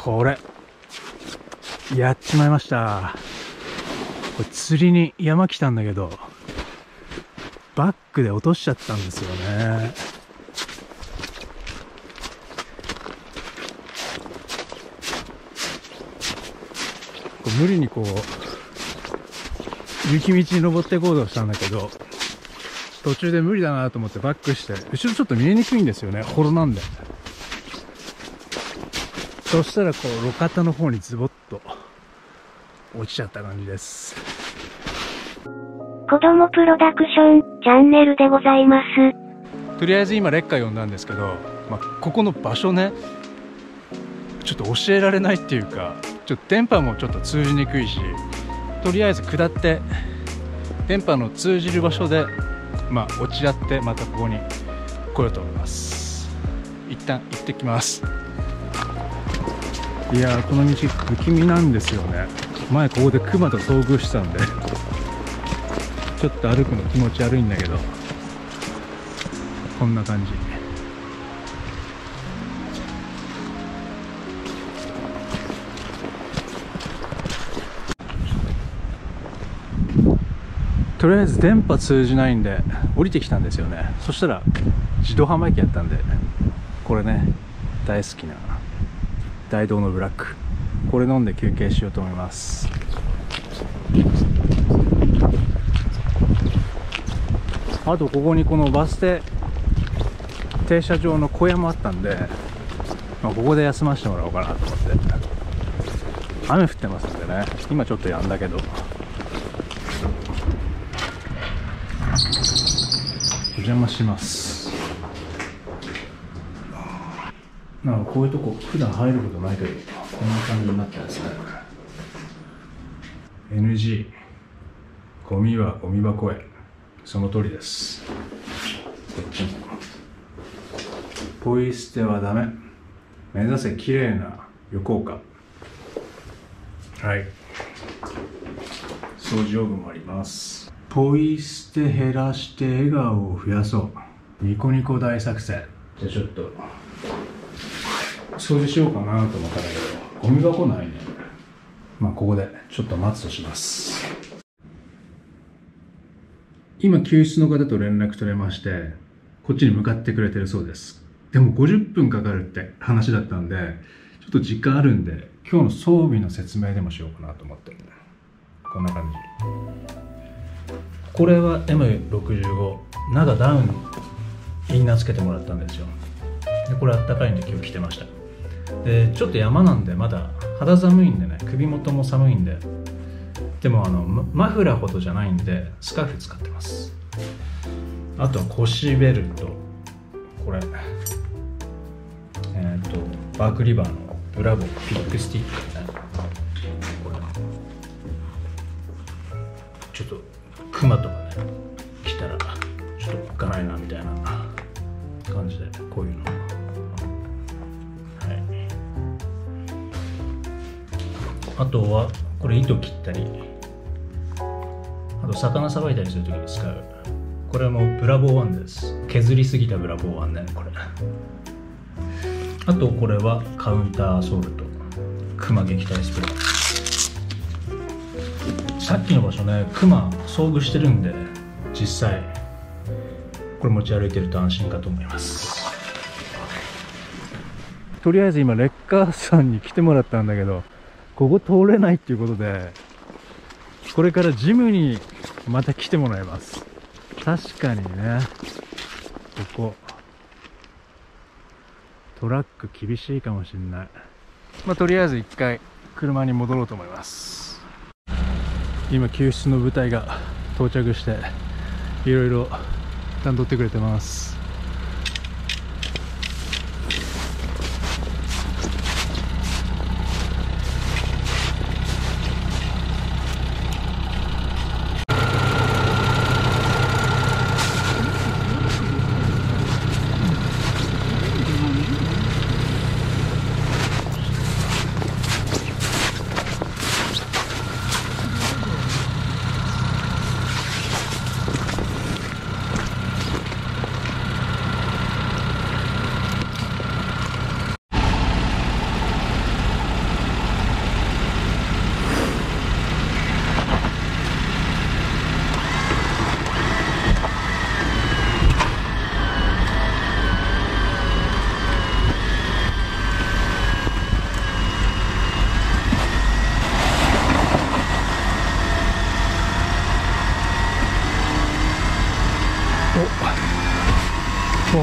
これやっちまいました。これ釣りに山来たんだけど、バックで落としちゃったんですよね。こう無理にこう雪道に登っていこうとしたんだけど、途中で無理だなと思ってバックして、後ろちょっと見えにくいんですよね、幌なんで。そしたらこう路肩の方にズボッと落ちちゃった感じです。 子供プロダクションチャンネルでございます。 とりあえず今レッカー呼んだんですけど、ここの場所ね、ちょっと教えられないっていうか、ちょっと電波もちょっと通じにくいし、とりあえず下って電波の通じる場所で落ち合ってまたここに来ようと思います。一旦行ってきます。いやー、この道不気味なんですよね。前ここでクマと遭遇したんでちょっと歩くの気持ち悪いんだけど、こんな感じ。とりあえず電波通じないんで降りてきたんですよね。そしたら自動販売機やったんで、これね、大好きな大道のブラック、これ飲んで休憩しようと思います。あとここにこのバス停停車場の小屋もあったんで、ここで休ませてもらおうかなと思って。雨降ってますんでね、今ちょっとやんだけど。お邪魔します。なんかこういうとこ普段入ることないけど、こんな感じになってますね。 NG ゴミはゴミ箱へ、その通りです。こっちもポイ捨てはダメ、目指せ綺麗な横岡。はい、掃除用具もあります。ポイ捨て減らして笑顔を増やそう、ニコニコ大作戦。じゃあちょっと掃除しようかなと思ったんだけど、ゴミ箱ないね。ここでちょっと待つとします。今救出の方と連絡取れまして、こっちに向かってくれてるそうです。でも50分かかるって話だったんで、ちょっと時間あるんで今日の装備の説明でもしようかなと思って。こんな感じ。これは M65 中ダウンインナーつけてもらったんですよ。でこれあったかいんで今日着てました。でちょっと山なんでまだ肌寒いんでね、首元も寒いんで、でもマフラーほどじゃないんでスカーフ使ってます。あとは腰ベルト、これバークリバーのブラボーピックスティックね。これちょっとクマとかね来たらちょっとおっかないなみたいな感じで、こういうの、はい、あとはこれ糸切ったり、あと魚さばいたりするときに使う、これもブラボー1です。削りすぎたブラボー1ね、これ。あとこれはカウンターソルト、クマ撃退スプレー。さっきの場所ね、クマ遭遇してるんで、実際これ持ち歩いてると安心かと思います。とりあえず今レッカーさんに来てもらったんだけど、ここ通れないっていうことで、これからジムにまた来てもらいます。確かにね、ここトラック厳しいかもしれない。とりあえず一回車に戻ろうと思います。今救出の部隊が到着していろいろ段取ってくれてます。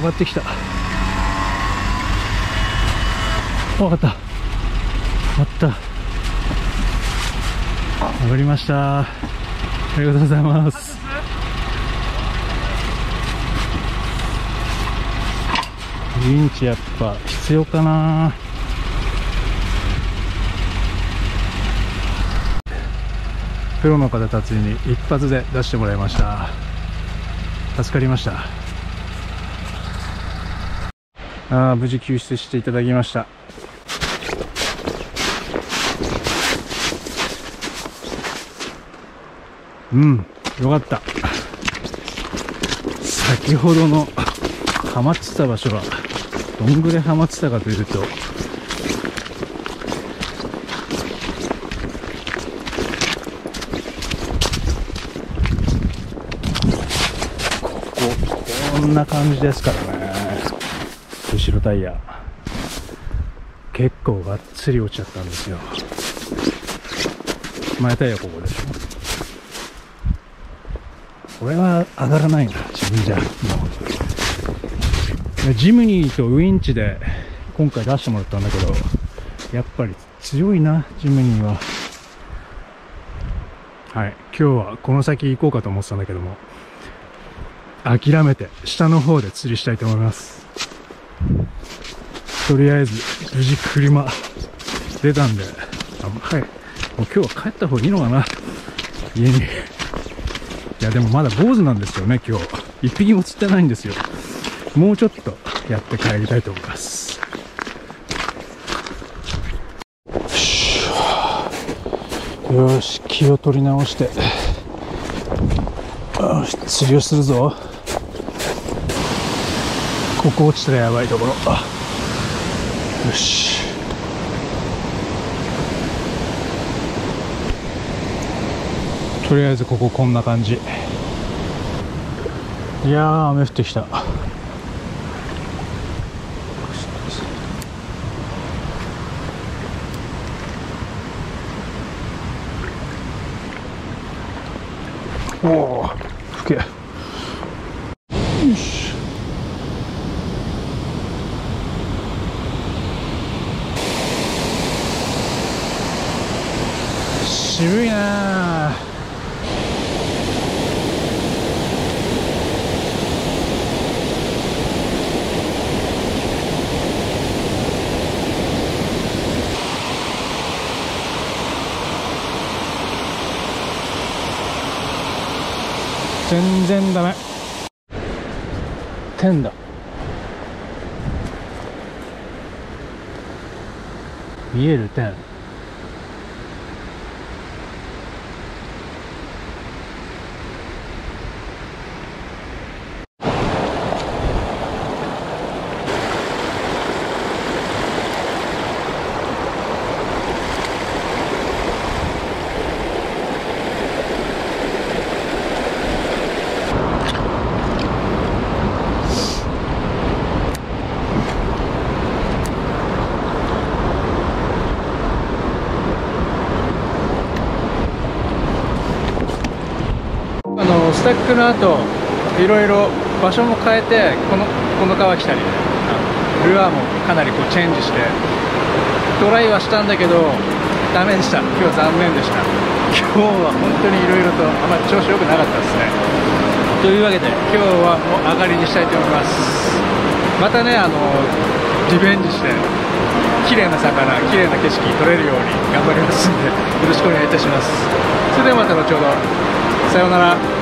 がってきた。分かった。また上がりました。ありがとうございます。ウィンチやっぱ必要かな。プロの方たちに一発で出してもらいました。助かりました。無事救出していただきました。よかった。先ほどのハマってた場所はどんぐらいハマってたかというと、こんな感じですからね。後ろタイヤ結構がっつり落ちちゃったんですよ。前タイヤここでしょ。これは上がらないな、自分じゃ。もうジムニーとウィンチで今回出してもらったんだけど、やっぱり強いな、ジムニーは。はい、今日はこの先行こうかと思ってたんだけども、諦めて下の方で釣りしたいと思います。とりあえず無事車出たんで、はい、もう今日は帰った方がいいのかな、家に。いやでもまだ坊主なんですよね、今日一匹も釣ってないんですよ。もうちょっとやって帰りたいと思います。よし、気を取り直して釣りをするぞ。ここ落ちたらやばいところ。よし、とりあえずこここんな感じ。いやー、雨降ってきた。おお、ふけ。よし。渋いなー。全然ダメ。天だ。見える天。スタックの後、いろいろ場所も変えて、この川来たり、ルアーもかなりこうチェンジしてトライはしたんだけどダメでした。今日残念でした。今日は本当にいろいろとあまり調子良くなかったですね。というわけで今日はもう上がりにしたいと思います。またね、リベンジして綺麗な魚、綺麗な景色撮れるように頑張りますんで、よろしくお願いいたします。それではまた後ほど。さようなら。